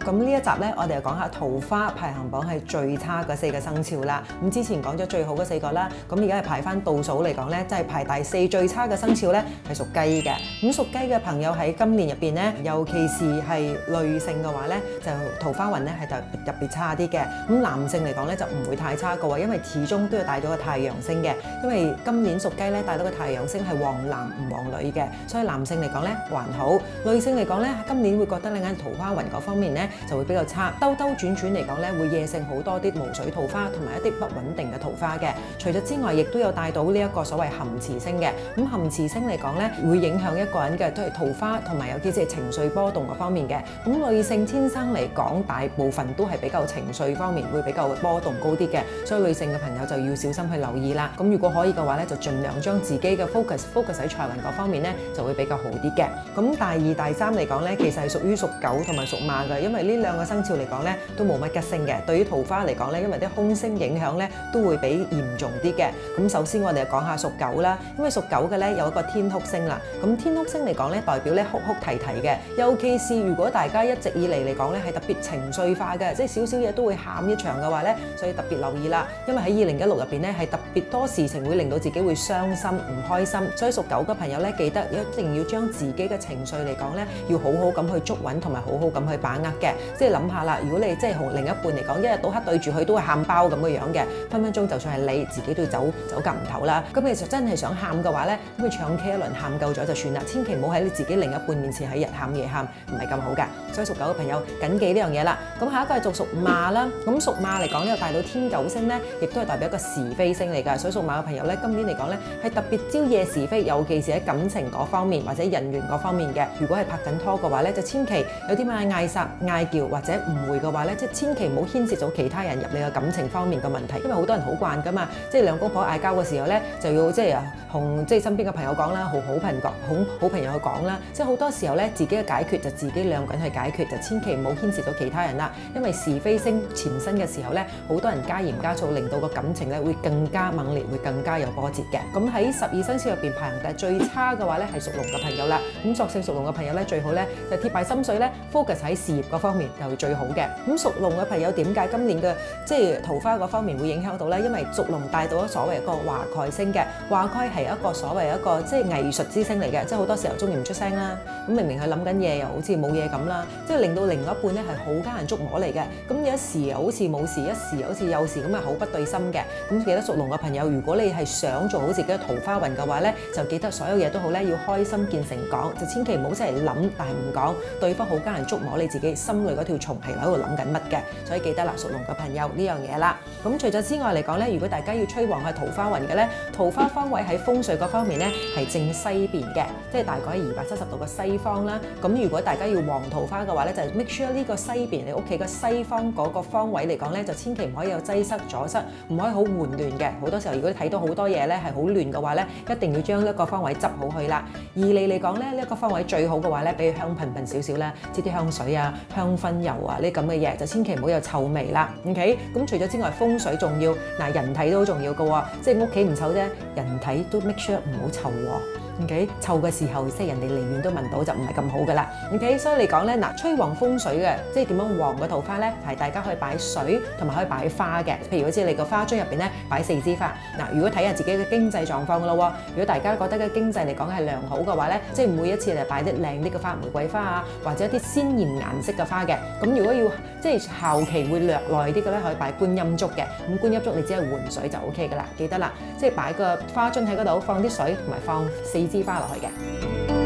咁呢一集咧，我哋就講下桃花排行榜係最差嘅4個生肖啦。咁之前講咗最好嗰4個啦，咁而家係排翻倒數嚟講咧，即係排第4最差嘅生肖咧係屬雞嘅。咁屬雞嘅朋友喺今年入邊咧，尤其是係女性嘅話咧，就桃花運咧係特別差啲嘅。咁男性嚟講咧就唔會太差嘅喎，因為始終都要帶到個太陽星嘅。因為今年屬雞咧帶到個太陽星係旺男唔旺女嘅，所以男性嚟講咧還好，女性嚟講咧今年會覺得你喺桃花運嗰方面咧就會比較差，兜兜轉轉嚟講咧會惹成好多啲無水桃花同埋一啲不穩定嘅桃花嘅。除咗之外，亦都有帶到呢一個所謂含持星嘅。咁含持星嚟講咧，會影響一個人嘅都係桃花同埋有啲即係情緒波動嗰方面嘅。咁女性天生嚟講，大部分都係比較情緒方面會比較波動高啲嘅，所以女性嘅朋友就要小心去留意啦。咁如果可以嘅話咧，就盡量將自己嘅 focus 喺財運嗰方面咧，就會比較好啲嘅。咁第二、第三嚟講咧，其實係屬於屬狗同埋屬馬嘅，因為呢兩個生肖嚟講咧都冇乜吉星嘅。對於桃花嚟講咧，因為啲空星影響咧都會比嚴重啲嘅。咁首先我哋就講下屬狗啦，因為屬狗嘅咧有一個天哭星啦。咁天哭星嚟講咧，代表咧哭哭啼啼嘅，尤其是如果大家一直以嚟嚟講咧係特別情緒化嘅，即係少少嘢都會喊一場嘅話咧，所以特別留意啦。因為喺2016入邊咧係特別多事情會令到自己會傷心唔開心，所以屬狗嘅朋友咧記得一定要將自己嘅情緒嚟講咧要好好咁去捉穩同埋好好咁去把握嘅。即係諗下啦，如果你即係同另一半嚟講，一日到黑對住佢都係喊包咁嘅樣嘅，分分鐘就算係你自己都要走夾唔唞啦。咁其實真係想喊嘅話咧，咁你唱 K 一輪喊夠咗就算啦，千祈唔好喺你自己另一半面前喺日喊夜喊，唔係咁好㗎。所以屬狗嘅朋友緊記呢樣嘢啦。咁下一個係屬馬啦。咁屬馬嚟講呢個帶到天狗星咧，亦都係代表一個是非星嚟㗎。所以屬馬嘅朋友咧，今年嚟講咧係特別招惹是非，尤其是喺感情嗰方面或者人緣嗰方面嘅。如果係拍緊拖嘅話咧，就千祈有啲咩嗌殺、嗌叫或者誤會嘅話咧，即係千祈唔好牽涉到其他人入你嘅感情方面嘅問題，因為好多人好慣㗎嘛，即係兩公婆嗌交嘅時候咧，就要即係同身邊嘅朋友講啦，好朋友去講啦，即係好多時候咧自己嘅解決就自己兩個人去解決，就千祈唔好牽涉到其他人啦，因為是非星纏身嘅時候咧，好多人加鹽加醋，令到個感情咧會更加猛烈，會更加有波折嘅。咁喺12生肖入邊排行第最差嘅話咧，係屬龍嘅朋友啦。咁作性屬龍嘅朋友咧，最好咧就貼埋心水咧 ，focus 喺事業嗰方面就會最好嘅。咁屬龍嘅朋友點解今年嘅即係桃花嗰方面會影響到咧？因為屬龍帶到咗所謂一個華蓋星嘅，華蓋係一個所謂一個即係藝術之星嚟嘅，即係好多時候中意唔出聲啦。咁明明係諗緊嘢，又好似冇嘢咁啦，即係令到另一半咧係好加人捉摸嚟嘅。咁有一時又好似冇事，一時又好似有事，咁啊口不對心嘅。咁記得屬龍嘅朋友，如果你係想做好自己嘅桃花運嘅話咧，就記得所有嘢都好咧，要開心見誠講，就千祈唔好真係諗但係唔講，對方好加人捉摸你自己心裏嗰條蟲係喺度諗緊乜嘅。所以記得啦，屬龍嘅朋友呢樣嘢啦。咁除咗之外嚟講咧，如果大家要催旺係桃花運嘅咧，桃花方位喺風水嗰方面咧係正西邊嘅，即係大概喺270度嘅西方啦。咁如果大家要旺桃花嘅話咧，就 make sure 呢個西邊你屋企嘅西方嗰個方位嚟講咧，就千祈唔可以有擠塞阻塞，唔可以好混亂嘅。好多時候如果你睇到好多嘢咧係好亂嘅話咧，一定要將呢一個方位執好去啦。而你嚟講咧，呢一個方位最好嘅話咧，比如香噴噴少少啦，即啲香水啊、香薰油啊呢咁嘅嘢，就千祈唔好有臭味啦。OK， 咁除咗之外，風水重要，嗱人體都好重要嘅喎，即係屋企唔臭啫，人體都 make sure 唔好臭喎。OK， 臭嘅時候即係人哋離遠都聞到就唔係咁好噶啦。OK， 所以嚟講咧，嗱催旺風水嘅，即係點樣旺個桃花咧？係大家可以擺水同埋可以擺花嘅。譬如好似你個花樽入邊咧擺4支花。嗱，如果睇下自己嘅經濟狀況噶咯喎，如果大家覺得嘅經濟嚟講係良好嘅話咧，即係每一次嚟擺啲靚啲嘅花，玫瑰花啊，或者一啲鮮豔顏色嘅花嘅。咁如果要即係效期會略耐啲嘅咧，可以擺觀音竹嘅。咁觀音竹你只係換水就 OK 噶啦，記得啦，即係擺個花樽喺嗰度放啲水同埋放4支花落去嘅。